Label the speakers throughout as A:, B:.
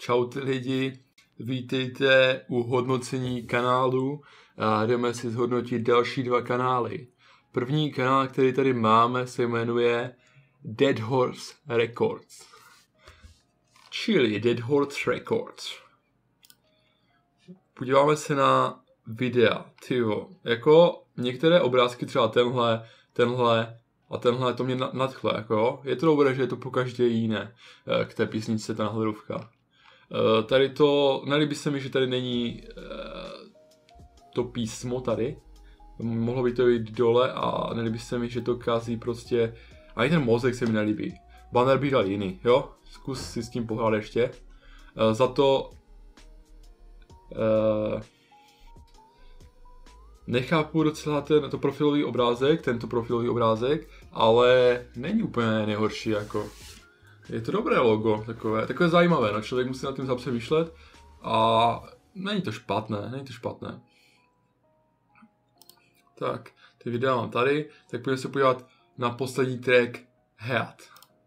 A: Čau lidi, vítejte u hodnocení kanálu a jdeme si zhodnotit další dva kanály. První kanál, který tady máme, se jmenuje Dead Horse Records. Čili Dead Horse Records. Podíváme se na videa, tyjo, jako některé obrázky, třeba tenhle a tenhle, to mě nadchle, jako je to dobré, že je to po každé jiné k té písničce, ta nahledovka. Tady to, nelíbí se mi, že tady není to písmo tady, mohlo by to jít dole a nelíbí se mi, že to kazí prostě, ani ten mozek se mi nelíbí. Banner bych dal jiný, jo, zkus si s tím pohrát ještě. Za to nechápu docela tento profilový obrázek, ale není úplně nejhorší, jako. Je to dobré logo, takové zajímavé, no, člověk musí nad tím zapřemýšlet a není to špatné. Tak, ty videa mám tady, tak půjdeme se podívat na poslední track Heat.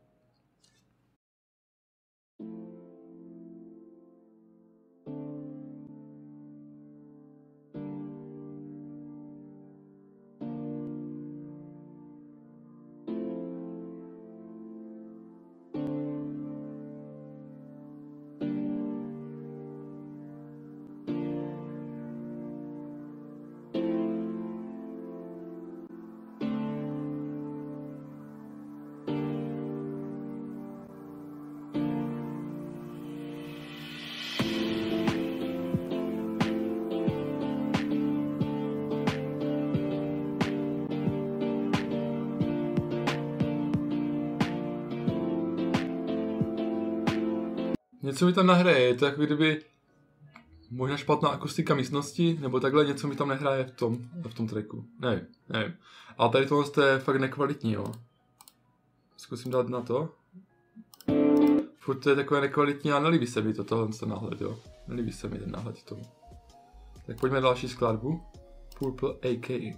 A: Něco mi tam nehraje, je to jako kdyby možná špatná akustika místnosti, nebo takhle něco mi tam nehraje v tom tracku, nevím. Ale tady tohle je fakt nekvalitní, jo. Zkusím dát na to. Furt to je takové nekvalitní a nelíbí se mi tohle náhled, jo. Nelíbí se mi ten náhled tomu. Tak pojďme na další skladbu. Purple AK.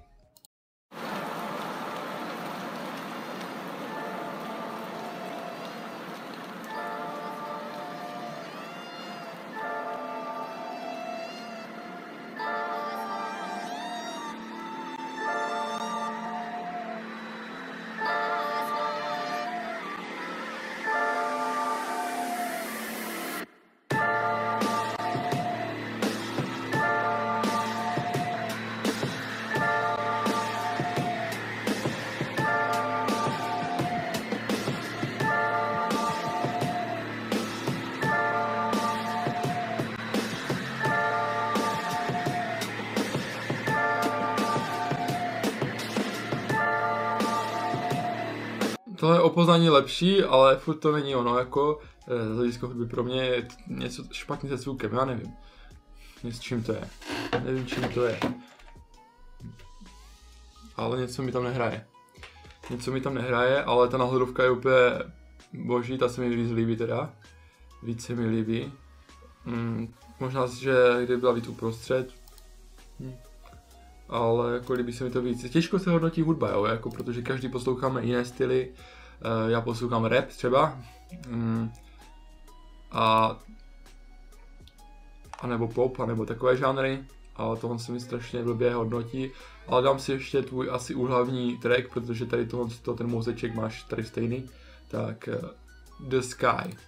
A: Tohle je o poznání lepší, ale furt to není ono, jako z hlediska hudby pro mě je něco špatně se zvukem, já nevím. Čím to je. Nevím, čím to je. Ale něco mi tam nehraje. Ale ta nahledovka je úplně boží, ta se mi víc líbí teda. Víc se mi líbí. Možná, že kdyby byla víc uprostřed. Ale jako líbí se mi to víc. Těžko se hodnotí hudba, jo, jako, protože každý posloucháme jiné styly. Já poslouchám rap třeba. A nebo pop, nebo takové žánry. Ale tohle se mi strašně blbě hodnotí. Ale dám si ještě tvůj asi úhlavní track, protože tady ten mozeček máš tady stejný. Tak The Sky.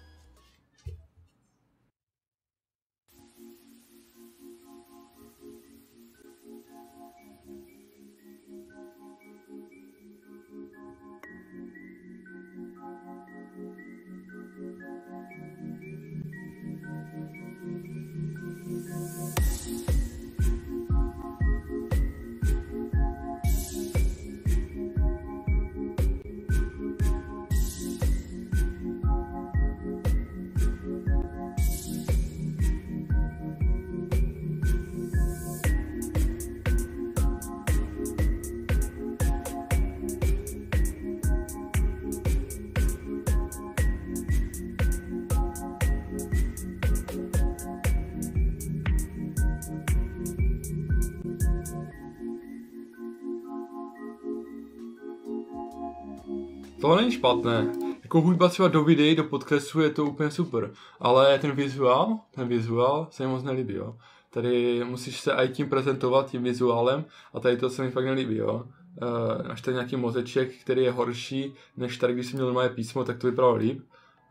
A: To není špatné. Jako hudba třeba do videí, do podcastu je to úplně super, ale ten vizuál se mi moc nelíbí, jo. Tady musíš se i tím prezentovat, tím vizuálem, a tady to se mi fakt nelíbí, jo. Až tady nějaký mozeček, který je horší, než tady, když jsem měl moje písmo, tak to vypadalo líp.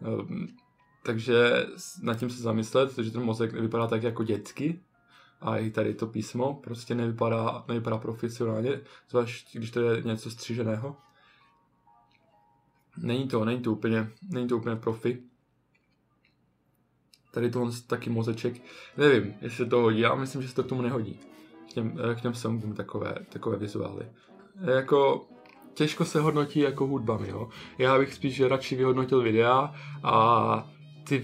A: Takže nad tím se zamyslet, protože ten mozek nevypadá tak jako dětsky. A i tady to písmo prostě nevypadá profesionálně, zvlášť když to je něco stříženého. Není to úplně profi. Tady tohle taky mozeček, nevím, jestli to hodí, já myslím, že se to k tomu nehodí. K těm songům takové vizuály. Jako těžko se hodnotí jako hudbami, jo. Já bych spíš radši vyhodnotil videa a ty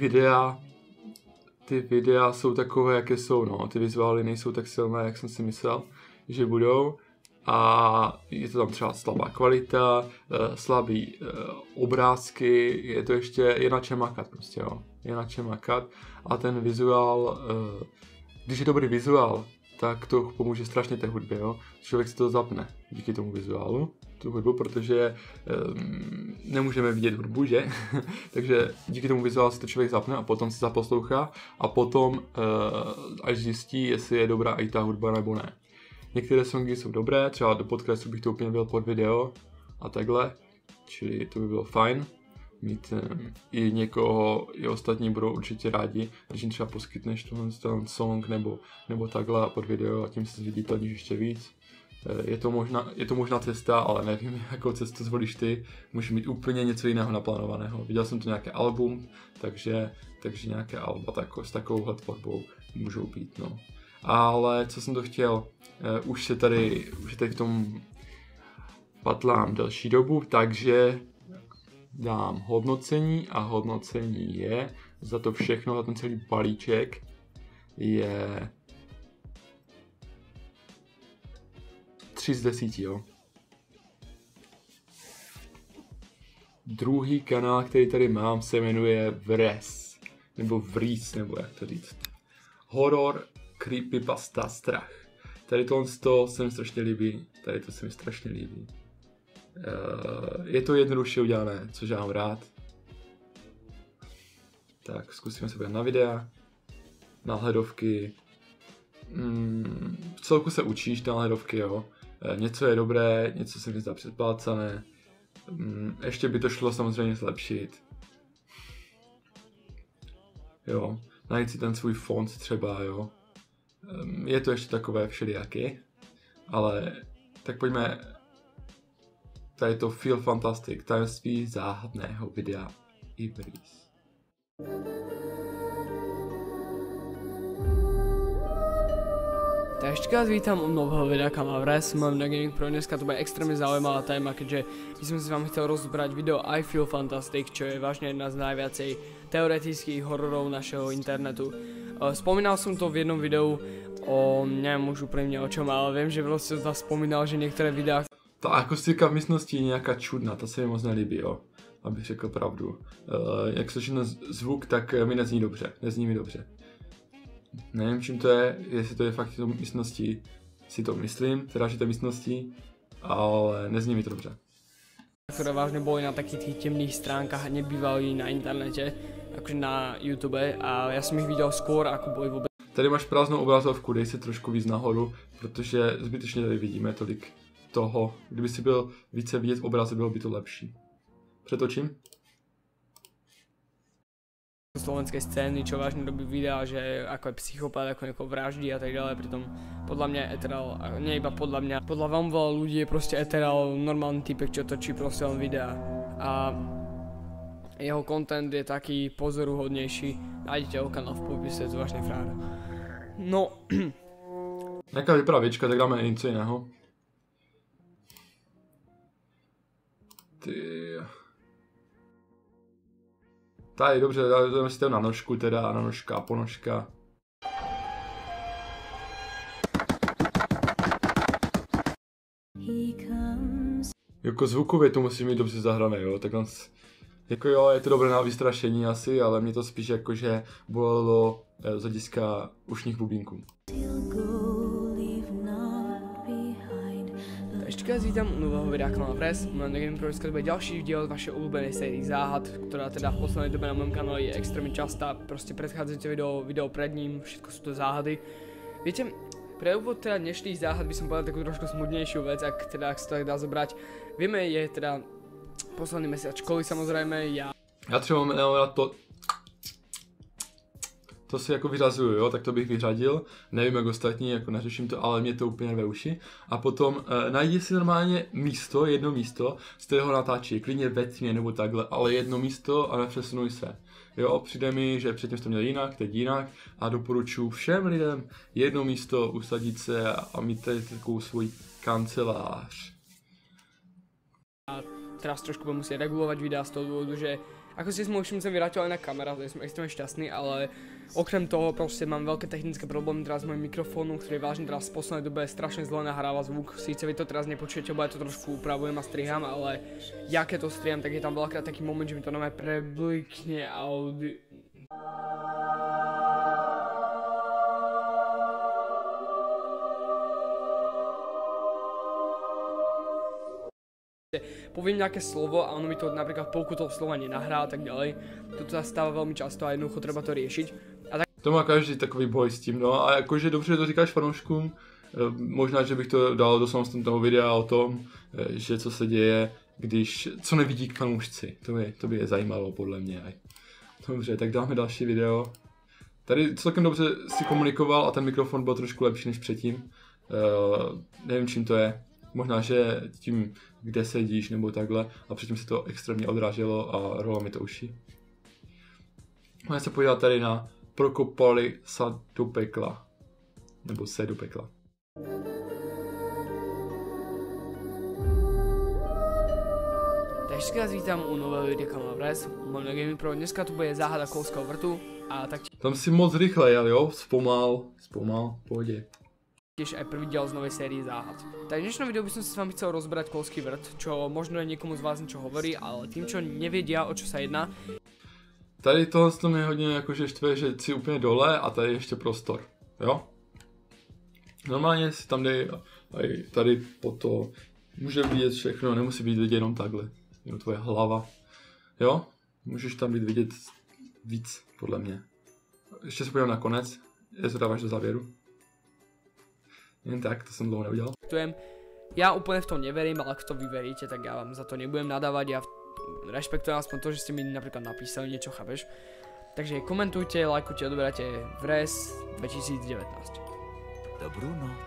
A: videa jsou takové, jaké jsou, no. Ty vizuály nejsou tak silné, jak jsem si myslel, že budou. A je to tam třeba slabá kvalita, slabý obrázky, je to ještě, je na čem makat prostě, jo. Je na čem makat. A ten vizuál, když je dobrý vizuál, tak to pomůže strašně té hudbě, jo. Člověk si to zapne díky tomu vizuálu, tu hudbu, protože nemůžeme vidět hudbu, že? Takže díky tomu vizuálu si to člověk zapne a potom si zaposlouchá a potom až zjistí, jestli je dobrá i ta hudba nebo ne. Některé songy jsou dobré, třeba do podcastu bych to úplně byl pod video a takhle, čili to by bylo fajn. Mít i někoho, i ostatní budou určitě rádi, když jim třeba poskytneš ten song nebo takhle pod video a tím se zviditelníš ještě víc. Je to možná cesta, ale nevím, jakou cestu zvolíš ty. Můžeš mít úplně něco jiného naplánovaného. Viděl jsem tu nějaké album, takže nějaké alba s takovouhle tvorbou můžou být, no. Ale co jsem to chtěl, už je tady v tom patlám delší dobu, takže dám hodnocení a hodnocení je za to všechno, za ten celý balíček je 3 z 10, jo. Druhý kanál, který tady mám, se jmenuje Vres, nebo Vries, nebo jak to říct. Horor, creepypasta, strach. Tady tohle se mi strašně líbí, je to jednoduše udělané, což já mám rád. Tak zkusíme se podívat na videa, náhledovky. V celku se učíš náhledovky, jo. Něco je dobré, něco se mi zdá předplácané. Ještě by to šlo samozřejmě zlepšit. Jo, najít si ten svůj font třeba, jo. Je to ještě takové všelijaké, ale tak pojďme. Tady to Feel Fantastic, tajemství záhadného videa Ibris.
B: Tak ešte vás vítam u nového videa kanál Vres, mám na Gaming Pro. Dneska to bude extrémne zaujímavá téma, keďže by som si vám chcel rozobrať video I Feel Fantastic, čo je vážne jedna z najviacej teoretických hororov našeho internetu. Spomínal som to v jednom videu neviem už úprimne o čom, ale viem, že veľa z vás spomínal, že niektoré videá...
A: Ta akustika v místnosti je nějaká čudná, ta se mi moc nelíbí, jo, abych řekl pravdu. Jak slyším zvuk, tak mi nezní mi dobře. Nevím, čím to je, jestli to je fakt v té místnosti, si to myslím, teda že to je místnosti, ale nezní mi to dobře.
B: Ktoré vážne boli na takých tých temných stránkach a nebývali na internete, akože na YouTube, a ja som ich videl skôr, ako boli vôbec.
A: Tady máš prázdnou obrazovku, dej se trošku víc nahoru, protože zbytečně tady vidíme tolik toho. Kdyby si byl více vidět v obraze, bylo by to lepší. Přetočím.
B: Slovenskej scény, čo vážne robí videa, že ako je psychopat, ako niekoho vraždí a tak ďalej, pritom podľa mňa Ethereal, nie iba podľa mňa, podľa vám veľa ľudí je proste Ethereal normálny typek, čo točí proste len videa a jeho content je taký pozoruhodnejší. Nájdete ho kanál v popise, to vážne fráda. No.
A: Jaká vypadá věčka, tak dáme něco jiného. Tady dobře, dáme si to na nožku teda, na nožka a ponožka. Jako zvukově to musí mít dobře zahrané, jo, tak jako jo, je to dobré na vystrašení asi, ale mě to spíš jakože bolelo z hlediska ušních bubínků.
B: Ešte Tačka, vítám u nového videa kanálu Vres. Mám Gaming Pro, dneska to bude ďalší diel vašej obľúbenej sérii záhad, ktorá teda v poslednej dobe na mojom kanále je extrémne častá. Proste predchádzajúce video pred ním, všetko sú to záhady. Viete, pre úvod teda dnešných záhad by som povedal takú trošku smutnejšiu vec, ak sa to tak dá zobrať. Vieme, je teda posledný mesiac školy samozrejme, Já
A: třeba mám rád to si jako vyřazuju, jo, tak to bych vyřadil, nevím jak ostatní, jako neřeším to, ale mě to úplně ve uši. A potom najdi si normálně místo, jedno místo, z kterého natáčí, klidně ve tmě nebo takhle, ale jedno místo a nepřesunuj se. Jo, přijde mi, že předtím jsi to měl jinak, teď jinak a doporučuji všem lidem jedno místo usadit se a mít tady takovou svůj kancelář.
B: A teraz trošku budem musieť regulovať videa z toho dôvodu, že ako si sme všimli, som vyrátil aj na kamera, takže som extrémne šťastný, ale okrem toho proste mám veľké technické problémy teraz s mojím mikrofónom, ktorý vážne teraz v poslednej dobe strašne zle nahráva zvuk. Síce vy to teraz nepočujete, lebo ja to trošku upravujem a striham, ale ja keď to striham, tak je tam veľakrát taký moment, že mi to normálne preblikne audio. Poviem nejaké slovo a ono mi to napríklad polku toho slova nenahrá a tak ďalej. Toto sa stáva veľmi často a jednoducho treba to riešiť. A tak...
A: To má každý takový boj s tím, no a jakože dobře to říkáš fanouškům, možná, že bych to dal do samostatného videa o tom, že co se děje, když, co nevidí k fanoušci, to by je zajímalo podle mě. Dobře, tak dáme další video. Tady celkem dobře si komunikoval a ten mikrofon byl trošku lepší než předtím, nevím čím to je. Možná, že tím, kde sedíš, nebo takhle, a předtím se to extrémně odráželo a rolo mi to uši. Můžeme se podívat tady na Prokopali se do pekla. Nebo se do pekla.
B: Takže vás vítám u nového videa kanálu Vres. Mám na Gaming Pro, dneska tu bude záhada kolského vrtu a tak
A: tam si moc rychle jel, jo? Zpomal, pohodě.
B: tiež aj prvý diel z novej série záhad. Tak v dnešnom videu by som sa s vami chcel rozbrať kolský vrt, čo možno je niekomu z vás niečo hovorí, ale tým, čo nevedia, o čo sa jedná.
A: Tady tohle mě hodně jakože štve, že si úplně dole a tady ještě prostor, jo? Normálně si tam dej tady po to, může vidět všechno, nemusí být vidět jenom takhle, jenom tvoje hlava, jo? Můžeš tam být vidět víc, podle mě. Ještě se podívám na konec, jestli dáváš do závěru. Jen tak, to jsem dlouho neudělal.
B: Ja úplne v tom neverím, ale ak to vy veríte, tak ja vám za to nebudem nadávať, ja rešpektujem aspoň to, že ste mi napríklad napísali niečo, chápeš? Takže komentujte, lajkujte, odoberajte Vres 2019.
C: Dobrú noc.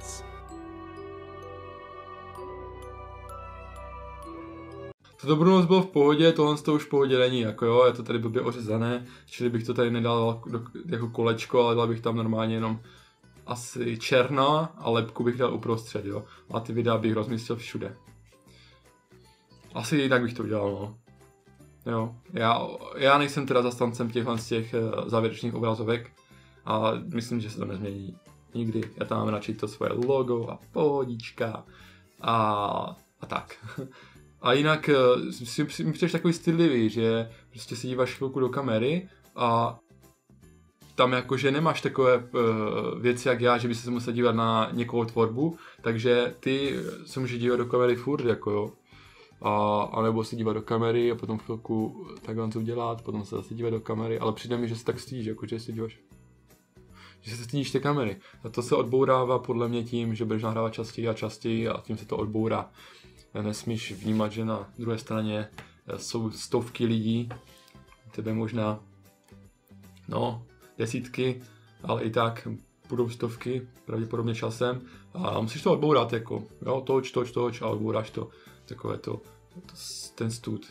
A: To dobrou noc bylo v pohodě, tohle to už v pohodě není, jako jo, je to tady blbě ořezané, čili bych to tady nedal jako kolečko, ale dal bych tam normálně jenom asi černá a lepku bych dal uprostřed, jo. A ty videa bych rozmístil všude. Asi jinak bych to udělal, no. Jo, já nejsem teda zastancem z těch závěrečných obrazovek a myslím, že se to nezmění nikdy. Já tam mám radši to svoje logo a pohodička a tak. A jinak mi přijdeš takový stydlivý, že prostě si díváš chvilku do kamery a tam jakože nemáš takové věci jak já, že by se musel dívat na někoho tvorbu, takže ty se můžeš dívat do kamery furt, jako jo. A nebo se dívat do kamery a potom chvilku takhle to udělat, potom se zase dívat do kamery, ale přijde mi, že se tak stydíš, jakože se díváš. Že se stydíš té kamery. A to se odbourává podle mě tím, že budeš nahrávat častěji a častěji a tím se to odbourá. Nesmíš vnímat, že na druhé straně jsou stovky lidí, tebe možná, no, desítky, ale i tak budou stovky, pravděpodobně časem a musíš to odbourat, jako, jo, toč a odbouráš to, takové ten stud,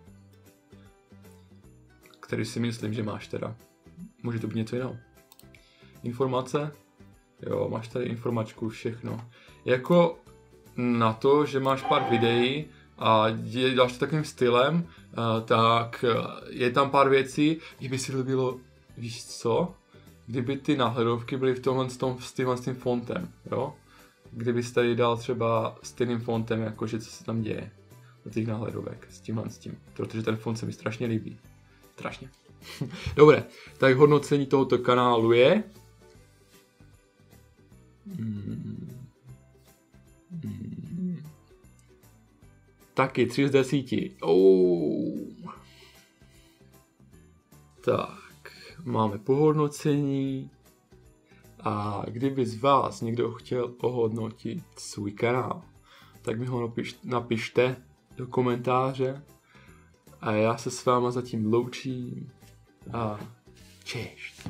A: který si myslím, že máš teda. Může to být něco jiného. Informace, jo, máš tady informačku, všechno. Jako na to, že máš pár videí a děláš to takovým stylem, tak je tam pár věcí, kdyby si líbilo. Víš co? Kdyby ty náhledovky byly s tím fontem, jo? Kdybys tady dal třeba stejným fontem, jakože co se tam děje do těch náhledovek, s tím. Protože ten font se mi strašně líbí. Strašně. Dobré, tak hodnocení tohoto kanálu je... Taky 3 z 10. Tak, máme pohodnocení. A kdyby z vás někdo chtěl ohodnotit svůj kanál, tak mi ho napište do komentáře. A já se s váma zatím loučím. A češť.